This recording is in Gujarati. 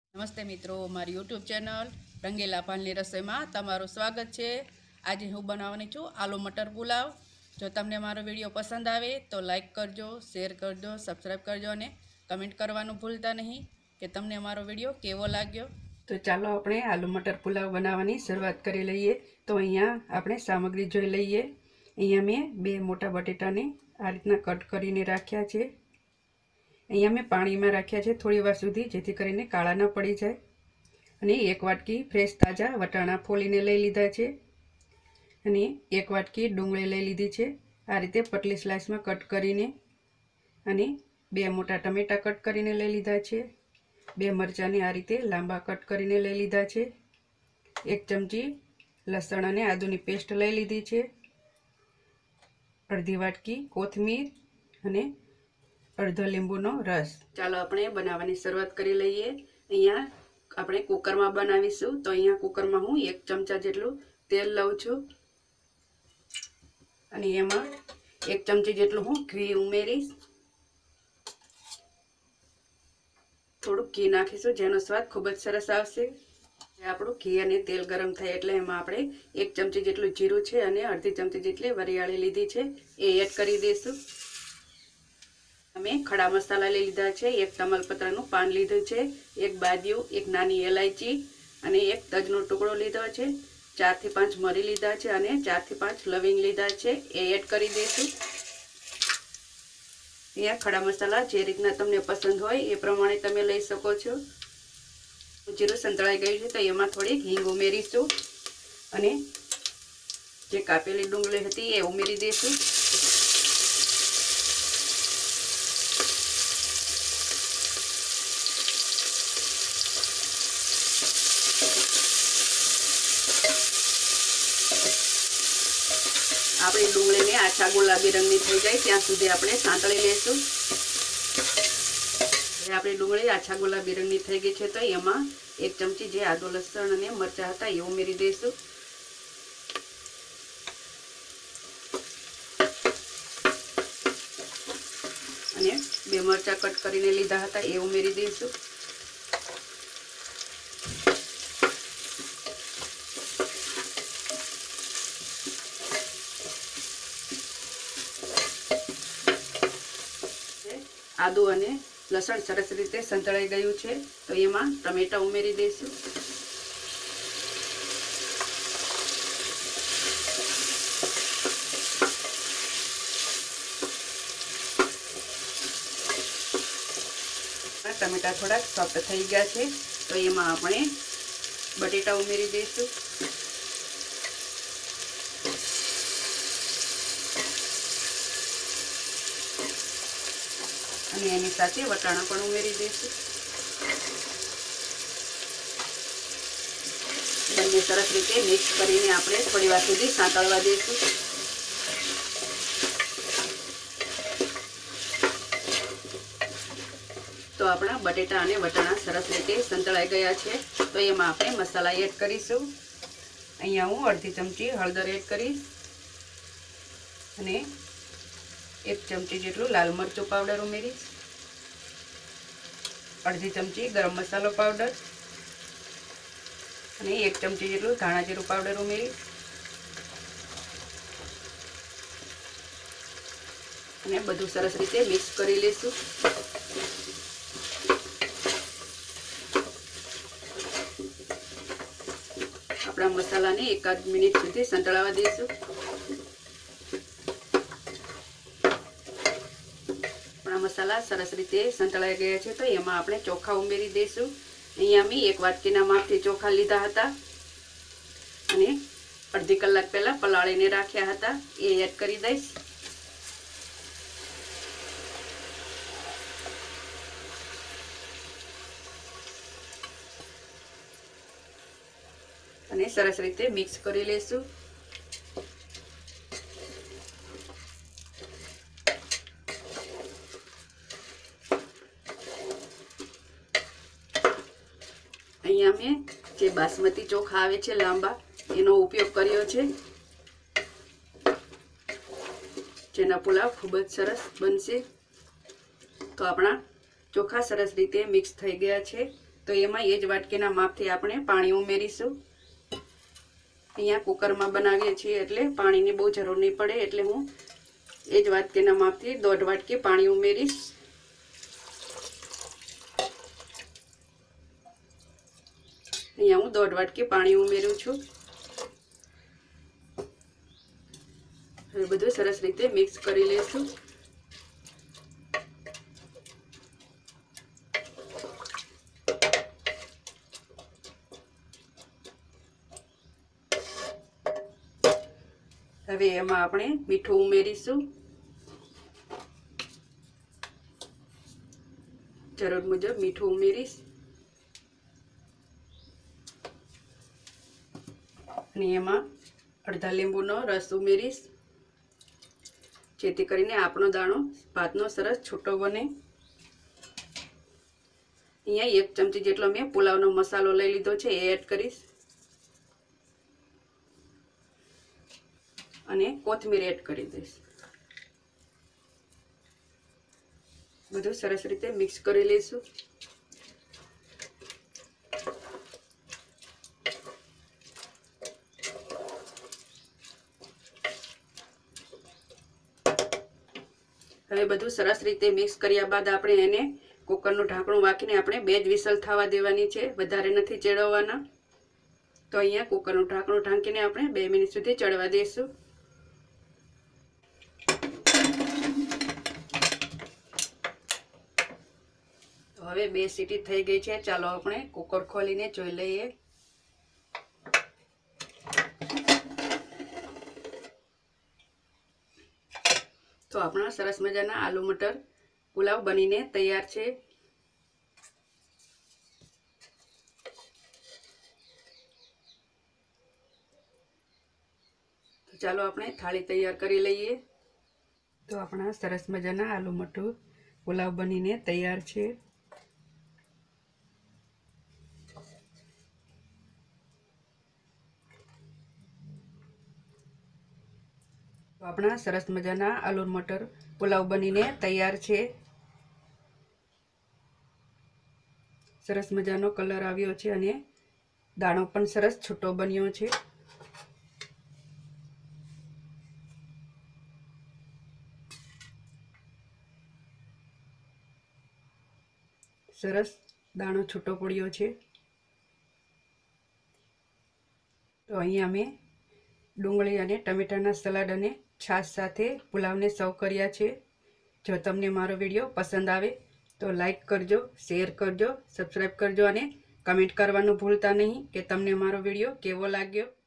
નમસ્તે મિત્રો, મારી યુટ્યુબ ચેનલ રંગીલા પાનની રસોઈમાં તમારું સ્વાગત છે। આજે હું બનાવવાની છું આલુ મટર પુલાવ। જો તમને મારો વિડીયો પસંદ આવે તો લાઈક કરજો, શેર કરજો, સબસ્ક્રાઈબ કરજો અને કમેન્ટ કરવાનું ભૂલતા નહીં કે તમને મારો વિડીયો કેવો લાગ્યો। તો ચાલો આપણે આલુ મટર પુલાવ બનાવવાની શરૂઆત કરી લઈએ। તો અહીંયા આપણે સામગ્રી જોઈ લઈએ। અહીંયા મેં 2 મોટા બટેટાને આ રીતના કટ કરીને રાખ્યા છે। અહીંયા મેં પાણીમાં રાખ્યા છે થોડી વાર સુધી, જેથી કરીને કાળા ન પડી જાય। અને 1 વાટકી ફ્રેશ તાજા વટાણા ફોલીને લઈ લીધા છે અને 1 વાટકી ડુંગળી લઈ લીધી છે આ રીતે પતલી સ્લાઇસમાં કટ કરીને। અને 2 મોટા ટમેટા કટ કરીને લઈ લીધા છે। 2 મરચાંને આ રીતે લાંબા કટ કરીને લઈ લીધા છે। 1 ચમચી લસણ અને આદુની પેસ્ટ લઈ લીધી છે। અડધી વાટકી કોથમીર અને અડધો લીંબુનો રસ। ચાલો આપણે બનાવવાની શરૂઆત કરી લઈએ। અહીંયા આપણે કુકરમાં બનાવીશું, તો અહીંયા કુકરમાં હું 1 ચમચા જેટલું તેલ લઉં છું અને એમાં 1 ચમચી જેટલું હું ઘી ઉમેરીશ। થોડું ઘી નાખીશું જેનો સ્વાદ ખૂબ જ સરસ આવશે। આપણું ઘી અને તેલ ગરમ થાય એટલે એમાં આપણે 1 ચમચી જેટલું જીરું છે અને અડધી ચમચી જેટલી વરિયાળી લીધી છે એ એડ કરી દઈશું। અમે ખડા મસાલા લઈ લીધા છે। 1 તમાલપત્રનું પાન લીધું છે, 1 બાદિયું, 1 નાની એલાયચી અને 1 તજનો ટુકડો લીધો છે, 4 થી 5 મરી લીધા છે અને 4 થી 5 લવિંગ લીધા છે એ એડ કરી દઈશું। અહીંયા ખડા મસાલા જે રીતના તમને પસંદ હોય એ પ્રમાણે તમે લઈ શકો છો। જીરું સંતળાઈ ગયું છે તો એમાં થોડીક હિંગ ઉમેરીશું અને જે કાપેલી ડુંગળી હતી એ ઉમેરી દઈશું। આપણે ડુંગળીને આછા ગુલાબી રંગની થઈ જાય ત્યાં સુધી આપણે સાંતળી લેશું। આપણી ડુંગળી આછા ગુલાબી રંગની થઈ ગઈ છે તો એમાં 1 ચમચી જે આદુ લસણ અને મરચાં હતા એ ઉમેરી દઈશું અને 2 મરચાં કટ કરીને લીધા હતા એ ઉમેરી દઈશું। આદુ અને લસણ સરસ રીતે સંતળાઈ ગયું છે તો એમાં ટમેટા ઉમેરી દઈશું। ટમેટા થોડા સોફ્ટ થઈ ગયા છે તો એમાં આપણે બટેટા ઉમેરી દઈશું અને એની સાથે વટાણા પણ ઉમેરી દઈશું। બંને સરસ રીતે મિક્સ કરીને આપણે થોડી વાર સુધી સાંતળવા દઈશું। તો આપણા બટેટા અને વટાણા સરસ રીતે સંતળાઈ ગયા છે તો એમાં આપણે મસાલા એડ કરીશું। અહીંયા હું અડધી ચમચી હળદર એડ કરીશ અને 1 ચમચી જેટલું લાલ મરચું પાવડર ઉમેરીશ, અડધી ચમચી ગરમ મસાલો પાવડર અને 1 ચમચી જેટલું ધાણા જીરું પાવડર ઉમેરીશ અને બધું સરસ રીતે મિક્સ કરી લઈશું। આપણા મસાલાને 1 મિનિટ સુધી સંતળાવા દઈશું। મસાલા સરસ રીતે સંતળાઈ ગયા છે તો એમાં આપણે ચોખા ઉમેરી દઈશું। અહીંયા મેં 1 વાટકીના માપથી ચોખા લીધા હતા અને અડધી કલાક પહેલા પલાળીને રાખ્યા હતા એ એડ કરી દઈશ અને સરસ રીતે મિક્સ કરી લઈશું। અહીંયા મેં જે બાસમતી ચોખા આવે છે લાંબા એનો ઉપયોગ કર્યો છે, જેના પુલાવ ખૂબ જ સરસ બનશે। તો આપણા ચોખા સરસ રીતે મિક્સ થઈ ગયા છે। તો તો એમાં એ જ વાટકીના માપથી આપણે પાણી ઉમેરીશું। અહીંયા કુકરમાં બનાવીએ છીએ એટલે પાણીની બહુ જરૂર નહીં પડે, એટલે હું એ જ વાટકીના માપથી 1.5 વાટકી પાણી ઉમેરીશ। અહીંયા હું 1.5 વાટકી પાણી ઉમેરું છું। હવે બધું સરસ રીતે મિક્સ કરી લઈશું। હવે એમાં આપણે મીઠું ઉમેરીશું, જરૂર મુજબ મીઠું ઉમેરીશ અને એમાં અડધા લીંબુનો રસ ઉમેરીશ, જેથી કરીને આપણો દાણો ભાતનો સરસ છૂટો બને। અહીંયા 1 ચમચી જેટલો મેં પુલાવનો મસાલો લઈ લીધો છે, એ એડ કરીશ અને કોથમીર એડ કરી દઈશ। બધું સરસ રીતે મિક્સ કરી લઈશું। હવે બધું સરસ રીતે મિક્સ કર્યા બાદ આપણે એને કુકરનું ઢાંકણું વાંકીને આપણે 2 જ વિસલ થવા દેવાની છે, વધારે નથી ચડવવાના। તો અહીંયા કુકરનું ઢાંકણું ઢાંકીને આપણે 2 મિનિટ સુધી ચડવા દઈશું। તો હવે 2 સીટી થઈ ગઈ છે, ચાલો આપણે કુકર ખોલીને જોઈ લઈએ। તો આપણા સરસ મજાના આલુ મટર પુલાવ બનીને તૈયાર છે। તો ચાલો આપણે થાળી તૈયાર કરી લઈએ। તો આપણા સરસ મજાના આલુ મટર પુલાવ બનીને તૈયાર છે। તો આપણા સરસ મજાના આલુ મટર પુલાવ બનીને તૈયાર છે। સરસ મજાનો કલર આવ્યો છે અને દાણો પણ સરસ છૂટો બન્યો છે। સરસ દાણો છૂટો પડ્યો છે। તો અહીંયા મેં ડુંગળી અને ટમેટાના સલાડ અને છાશ સાથે પુલાવને સર્વ કર્યા છે। જો તમને મારો વિડીયો પસંદ આવે તો લાઈક કરજો, શેર કરજો, સબસ્ક્રાઈબ કરજો અને કમેન્ટ કરવાનું ભૂલતા નહીં કે તમને મારો વિડીયો કેવો લાગ્યો।